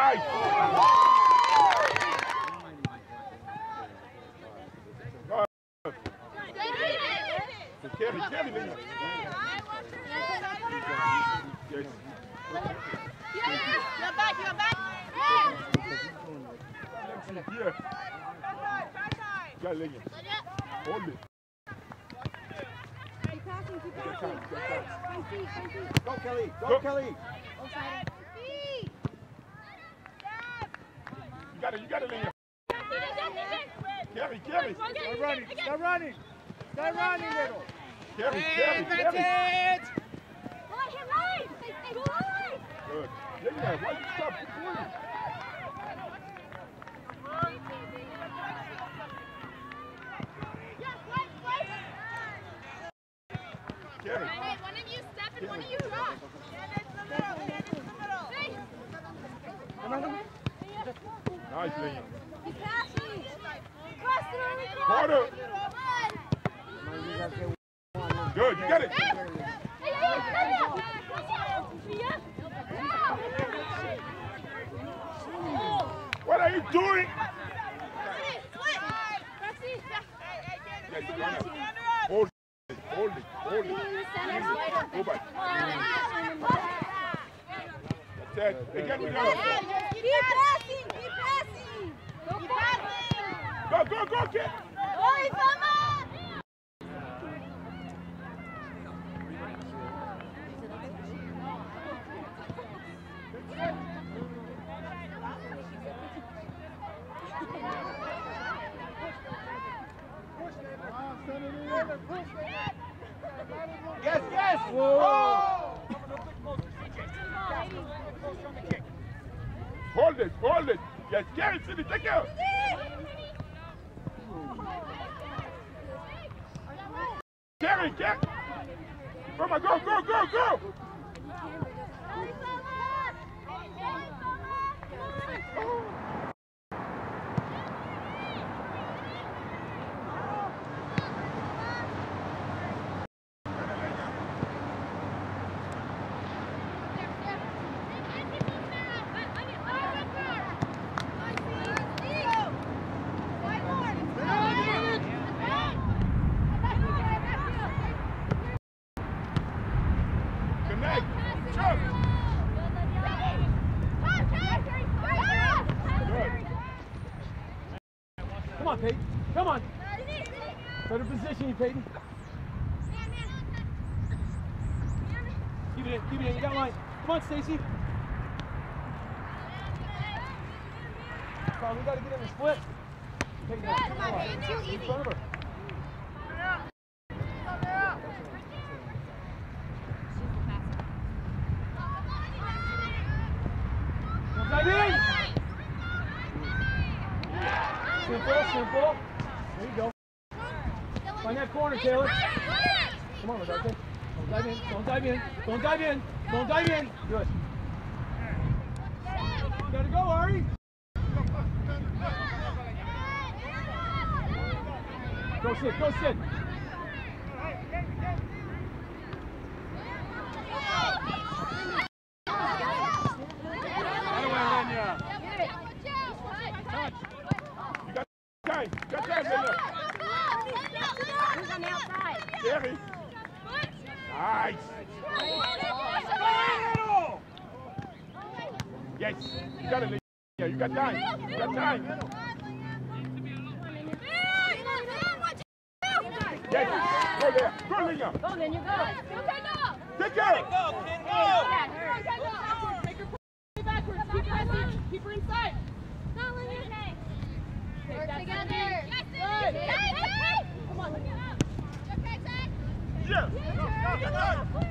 Nice. Carry, Lena. Yes. You're back. Here. Got Lena. Hold it. Keep passing. Find feet. Go, Kelly. Go, Kelly. You got it, Lena. Carry. Start running, little. Carry. Good. Lena, why you stop? Keep going. Carry. Hey, one of you step and one of you drop. Nice, Lena. Keep passing. Cross it. Quarter. Good, you got it. What are you doing? Hold it. Go back. That's it. Again, we go. Keep passing. Go, kid. Yes. Whoa. Hold it. Yes, carry, Cindy, take care. Carry. Mama, go. Come on, Peyton. Come on. Better position you, Peyton. Keep it in. You got line. Come on, Stacy. Come on, we got to get in the split. Peyton, Come on, Peyton. Too easy. in front of her. Dive in. Simple. There you go. Find that corner, Taylor. Come on, Rodarte. Don't dive in. Good. You gotta go, Ari. Go sit. Got time, Lena. Who's on the outside? Carry. Nice. Yes, you got it, Lena. Yeah, you got time. Yes, go there. Go, Lena. Go, then you go. Take care. Go. Make her play backwards. Keep pressing. Keep her inside. Work together. Good. Come on. Yeah.